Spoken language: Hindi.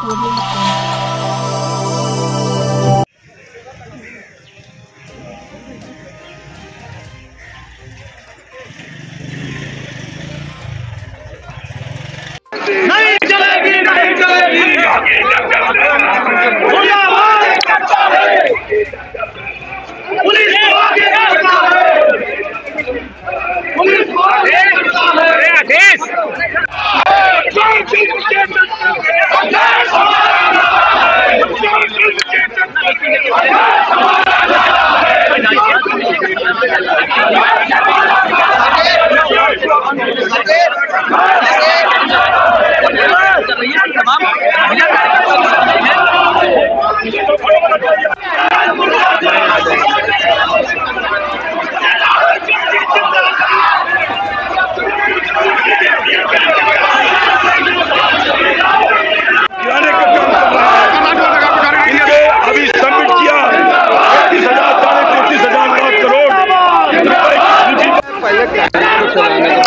नहीं चलेगी, नहीं चलेगी। पुलिस को आगे करता है, पुलिस को आगे करता है। आदेश अभी सबमिट किया 33,000 साढ़े 33,000 करोड़।